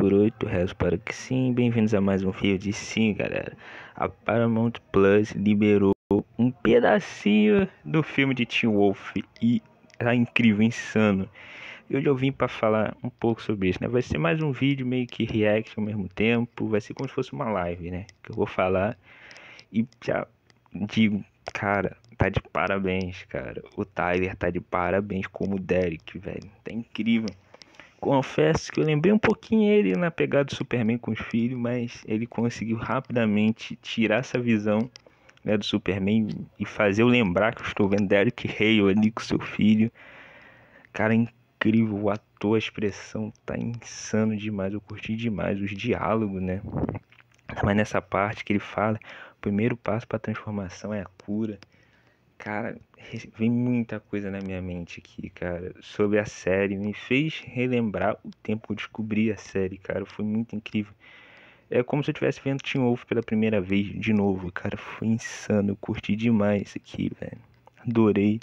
por 8, rezo para que sim. Bem-vindos a mais um vídeo de sim, galera. A Paramount Plus liberou um pedacinho do filme de Teen Wolf e tá incrível, insano. E hoje eu vim para falar um pouco sobre isso, né? Vai ser mais um vídeo meio que react ao mesmo tempo, vai ser como se fosse uma live, né? Que eu vou falar e já digo, cara, tá de parabéns, cara. O Tyler tá de parabéns como o Derek, velho. Tá incrível. Confesso que eu lembrei um pouquinho ele na pegada do Superman com os filhos, mas ele conseguiu rapidamente tirar essa visão, né, do Superman e fazer eu lembrar que eu estou vendo Derek Hale ali com seu filho. Cara, é incrível, o ator, a expressão tá insano demais, eu curti demais os diálogos, né? Mas nessa parte que ele fala, o primeiro passo para a transformação é a cura. Cara, vem muita coisa na minha mente aqui, cara, sobre a série. Me fez relembrar o tempo que eu descobri a série, cara. Foi muito incrível. É como se eu estivesse vendo Teen Wolf pela primeira vez de novo, cara. Foi insano. Eu curti demais isso aqui, velho. Adorei.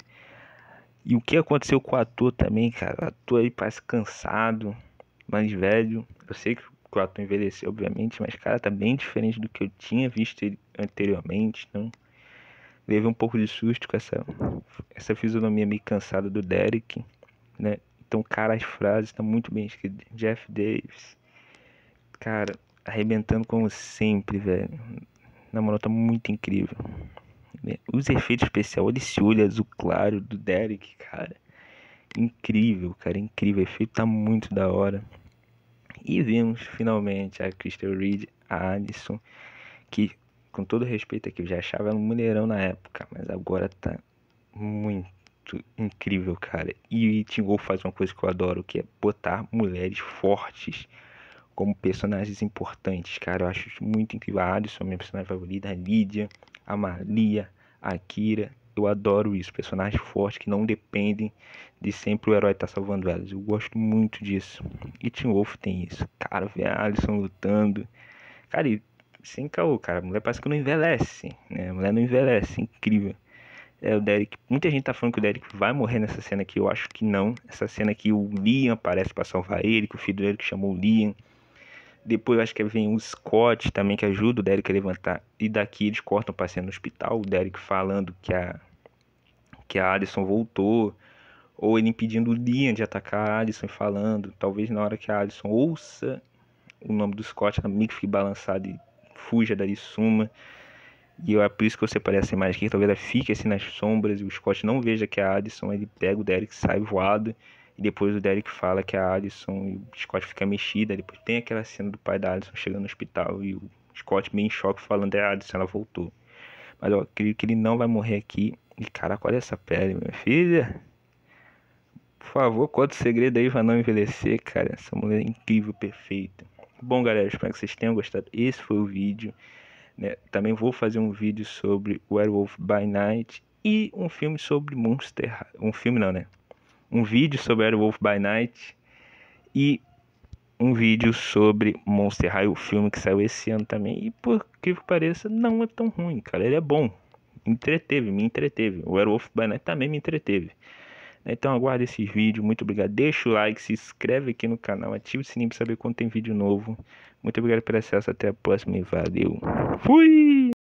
E o que aconteceu com o ator também, cara? O ator aí parece cansado, mais velho. Eu sei que o ator envelheceu, obviamente, mas, cara, tá bem diferente do que eu tinha visto ele anteriormente, então. Levei um pouco de susto com essa fisionomia meio cansada do Derek, né? Então, cara, as frases estão muito bem escritas. Jeff Davis, cara, arrebentando como sempre, velho. Na moral, tá muito incrível. Os efeitos especiais, olha esse olho azul claro do Derek, cara. Incrível, cara, incrível. O efeito tá muito da hora. E vimos finalmente a Crystal Reed, a Addison, que, com todo respeito aqui, eu já achava ela um mulherão na época, mas agora tá muito incrível, cara. E Teen Wolf faz uma coisa que eu adoro, que é botar mulheres fortes como personagens importantes, cara. Eu acho isso muito incrível. A Addison, minha personagem favorita, a Lydia, a Malia, a Kira. Eu adoro isso, personagens fortes que não dependem de sempre o herói estar salvando elas. Eu gosto muito disso. E Teen Wolf tem isso. Cara, ver a Addison lutando. Cara, e sem caô, cara. A mulher parece que não envelhece, né? A mulher não envelhece, incrível. O Derek, muita gente tá falando que o Derek vai morrer nessa cena aqui, eu acho que não. Essa cena aqui o Liam aparece pra salvar ele, que o filho dele que chamou o Liam. Depois eu acho que vem o Scott também, que ajuda o Derek a levantar. E daqui eles cortam pra cena no hospital, o Derek falando que a Addison voltou. Ou ele impedindo o Liam de atacar a Addison e falando. Talvez na hora que a Addison ouça o nome do Scott, ela meio que fique balançada e fuja dali, suma. E é por isso que eu separei essa imagem aqui. Talvez ela fique assim nas sombras e o Scott não veja que é a Addison. Ele pega o Derek, sai voado. E depois o Derek fala que é a Addison e o Scott fica mexida. Depois tem aquela cena do pai da Addison chegando no hospital e o Scott bem em choque falando: é a Addison, ela voltou. Mas eu acredito que ele não vai morrer aqui. E caraca, olha essa pele, minha filha. Por favor, conta o segredo aí pra não envelhecer, cara. Essa mulher é incrível, perfeita. Bom, galera, espero que vocês tenham gostado. Esse foi o vídeo. Né? Também vou fazer um vídeo sobre Werewolf by Night e um filme sobre Monster. Um filme não, né? Um vídeo sobre Werewolf by Night e um vídeo sobre Monster High, o filme que saiu esse ano também. E por que pareça, não é tão ruim, cara. Ele é bom. Me entreteve. O Werewolf by Night também me entreteve. Então aguarde esses vídeos. Muito obrigado. Deixa o like, se inscreve aqui no canal, ativa o sininho para saber quando tem vídeo novo. Muito obrigado pelo acesso. Até a próxima e valeu. Fui!